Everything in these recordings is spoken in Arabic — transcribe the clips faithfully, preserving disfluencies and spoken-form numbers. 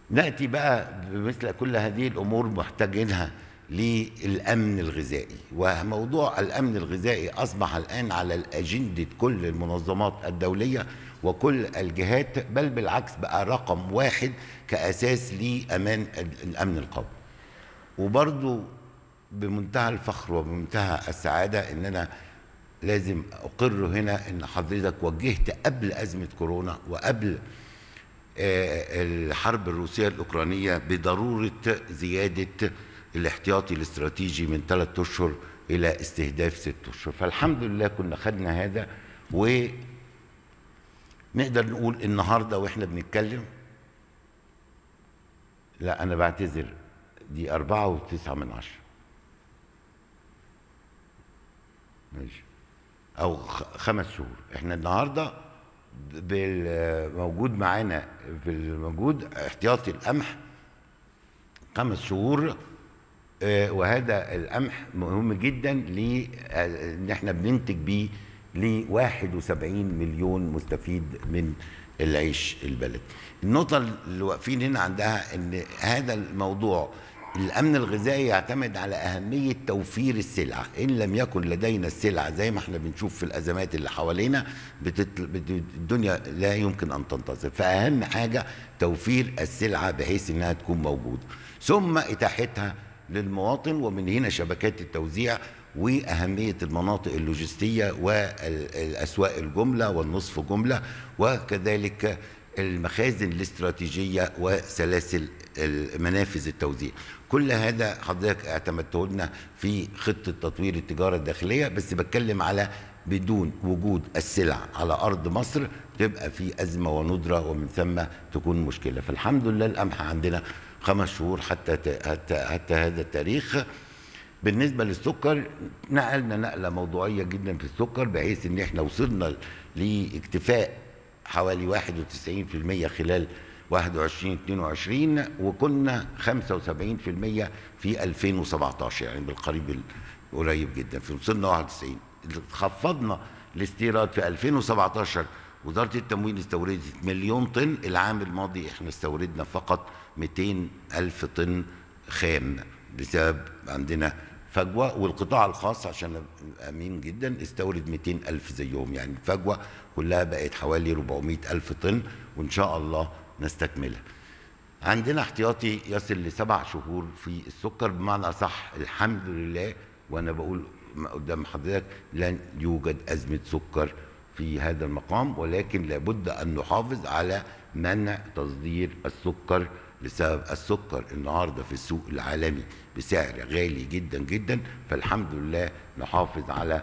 نأتي بقى بمثل كل هذه الأمور محتاجينها للأمن الغذائي، وموضوع الأمن الغذائي أصبح الآن على الأجندة كل المنظمات الدولية وكل الجهات، بل بالعكس بقى رقم واحد كأساس لأمان الأمن القومي. وبرضو بمنتهى الفخر وبمنتهى السعادة إن أنا لازم أقر هنا إن حضرتك وجهت قبل أزمة كورونا وقبل الحرب الروسية الأوكرانية بضرورة زيادة الاحتياطي الاستراتيجي من ثلاثة أشهر إلى استهداف ست أشهر. فالحمد لله كنا خدنا هذا، ونقدر نقول النهاردة وإحنا بنتكلم، لا أنا بعتذر، دي أربعة وتسعة من عشرة ماشي، أو خمس شهور. إحنا النهاردة موجود معانا في الموجود احتياطي القمح خمس شهور، وهذا القمح مهم جدا لان احنا بننتج بيه ل واحد وسبعين مليون مستفيد من العيش البلدي. النقطة اللي واقفين هنا عندها ان هذا الموضوع الأمن الغذائي يعتمد على أهمية توفير السلعة. إن لم يكن لدينا السلعة زي ما احنا بنشوف في الأزمات اللي حوالينا بتتل... بت... الدنيا لا يمكن أن تنتصر. فأهم حاجة توفير السلعة بحيث أنها تكون موجودة، ثم إتاحتها للمواطن، ومن هنا شبكات التوزيع وأهمية المناطق اللوجستية والأسواق الجملة والنصف جملة، وكذلك المخازن الاستراتيجية وسلاسل منافذ التوزيع. كل هذا حضرتك اعتمدته لنا في خطة تطوير التجارة الداخلية، بس بتكلم على بدون وجود السلع على أرض مصر تبقى في أزمة وندرة، ومن ثم تكون مشكلة. فالحمد لله القمح عندنا خمس شهور حتى حتى حتى هذا التاريخ. بالنسبة للسكر نقلنا نقلة موضوعية جدا في السكر، بحيث ان احنا وصلنا لاكتفاء حوالي واحد وتسعين في المية خلال واحد وعشرين اتنين وعشرين، وكنا خمسة وسبعين في المية في ألفين وسبعتاشر، يعني بالقريب قريب جدا في وصلنا واحد وتسعين. خفضنا الاستيراد في ألفين وسبعتاشر، وزارة التموين استوردت مليون طن، العام الماضي احنا استوردنا فقط مئتين ألف طن خام بسبب عندنا فجوة، والقطاع الخاص عشان أمين جدا استورد مئتين ألف زيهم، يعني الفجوة كلها بقت حوالي أربعمئة ألف طن، وإن شاء الله نستكملها. عندنا احتياطي يصل لسبع شهور في السكر، بمعنى صح الحمد لله، وأنا بقول قدام حضرتك لن يوجد أزمة سكر في هذا المقام، ولكن لابد أن نحافظ على منع تصدير السكر بسبب السكر النهارده في السوق العالمي بسعر غالي جدا جدا. فالحمد لله نحافظ على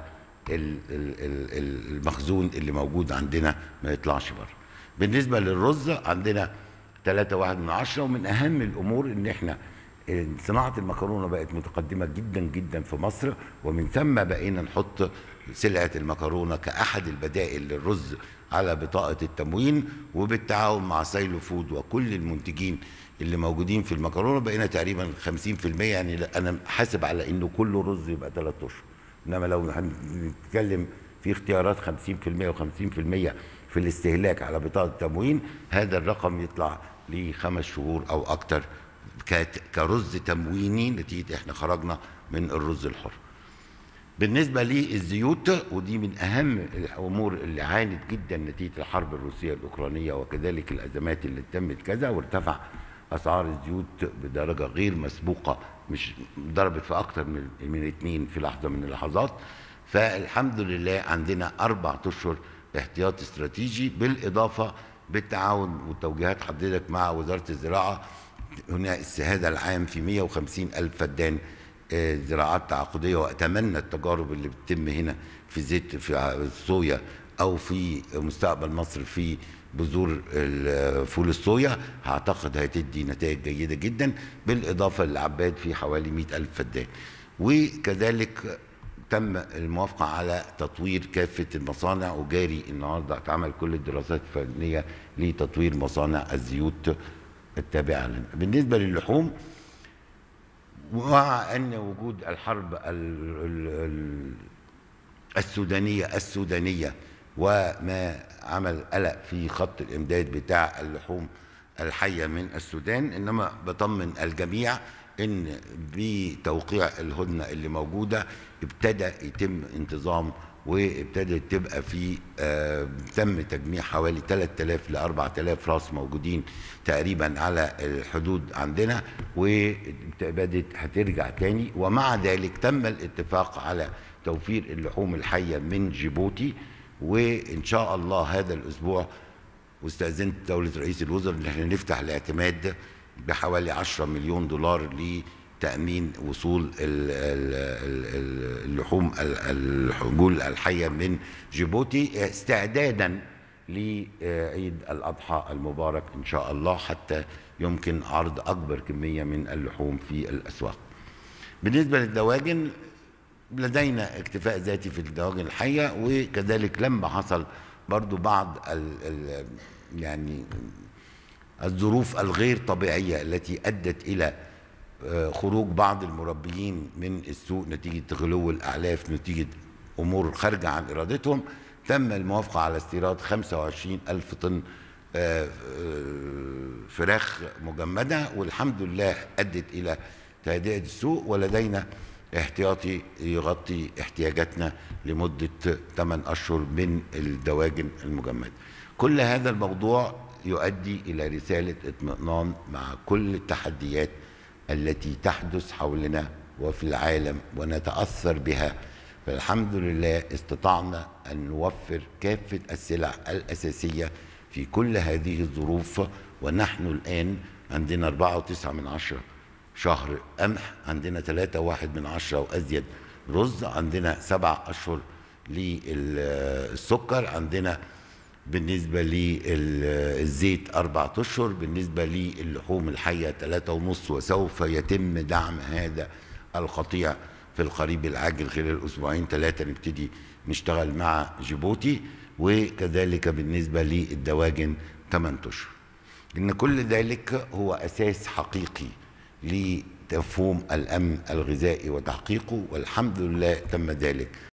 المخزون اللي موجود عندنا ما يطلعش بره. بالنسبه للرز عندنا ثلاثة وواحد من عشرة، ومن اهم الامور ان احنا صناعه المكرونه بقت متقدمه جدا جدا في مصر، ومن ثم بقينا نحط سلعه المكرونه كاحد البدائل للرز على بطاقه التموين، وبالتعاون مع سايلو فود وكل المنتجين اللي موجودين في المكرونه بقينا تقريبا خمسين في المية. يعني انا حاسب على انه كله رز يبقى ثلاث اشهر، انما لو هنتكلم في اختيارات خمسين في المية وخمسين في المية في الاستهلاك على بطاقه التموين، هذا الرقم يطلع لخمس شهور او اكتر كرز تمويني، نتيجه احنا خرجنا من الرز الحر. بالنسبة للزيوت، ودي من أهم الأمور اللي عانت جدا نتيجة الحرب الروسية الأوكرانية وكذلك الأزمات اللي تمت كذا، وارتفع أسعار الزيوت بدرجة غير مسبوقة، مش ضربت في أكتر من من اتنين في لحظة من اللحظات. فالحمد لله عندنا أربع أشهر احتياط استراتيجي، بالإضافة بالتعاون وتوجيهات حضرتك مع وزارة الزراعة. هنا الشهادة العام في مئة وخمسين ألف فدان زراعات تعاقديه، واتمنى التجارب اللي بتتم هنا في زيت في الصويا او في مستقبل مصر في بذور فول الصويا، اعتقد هتدي نتائج جيده جدا. بالاضافه للعباد في حوالي مئة ألف فدان، وكذلك تم الموافقه على تطوير كافه المصانع، وجاري النهارده اتعمل كل الدراسات الفنيه لتطوير مصانع الزيوت التابعه لنا. بالنسبه للحوم، ومع أن وجود الحرب السودانية السودانية وما عمل قلق في خط الإمداد بتاع اللحوم الحية من السودان، إنما بطمن الجميع إن بتوقيع الهدنة اللي موجودة ابتدى يتم انتظام، وابتدت تبقى في آه تم تجميع حوالي ثلاثة آلاف ل أربعة آلاف راس موجودين تقريبا على الحدود عندنا، وابتدت هترجع تاني. ومع ذلك تم الاتفاق على توفير اللحوم الحية من جيبوتي، وإن شاء الله هذا الأسبوع واستأذنت دولة رئيس الوزراء إن احنا نفتح الاعتماد بحوالي عشرة مليون دولار لتأمين وصول اللحوم العجول الحية من جيبوتي، استعدادا لعيد الأضحى المبارك إن شاء الله، حتى يمكن عرض أكبر كمية من اللحوم في الأسواق. بالنسبة للدواجن لدينا اكتفاء ذاتي في الدواجن الحية، وكذلك لما حصل برضو بعض ال ال يعني الظروف الغير طبيعية التي أدت إلى خروج بعض المربيين من السوق نتيجة غلو الأعلاف، نتيجة أمور خارجة عن إرادتهم، تم الموافقة على استيراد خمسة وعشرين ألف طن فراخ مجمدة، والحمد لله أدت إلى تهدئة السوق، ولدينا احتياطي يغطي احتياجاتنا لمدة ثمانية أشهر من الدواجن المجمدة. كل هذا الموضوع يؤدي إلى رسالة اطمئنان مع كل التحديات التي تحدث حولنا وفي العالم ونتأثر بها، فالحمد لله استطعنا أن نوفر كافة السلع الأساسية في كل هذه الظروف. ونحن الآن عندنا أربعة وتسعة من عشرة شهر قمح، عندنا ثلاثة واحد من عشرة وأزيد رز، عندنا سبع أشهر للسكر، عندنا بالنسبة للزيت أربعة أشهر، بالنسبة للحوم الحية ثلاثة ونص، وسوف يتم دعم هذا القطيع في القريب العاجل خلال أسبوعين ثلاثة نبتدي نشتغل مع جيبوتي، وكذلك بالنسبة للدواجن ثمانية أشهر. إن كل ذلك هو أساس حقيقي لمفهوم الأمن الغذائي وتحقيقه، والحمد لله تم ذلك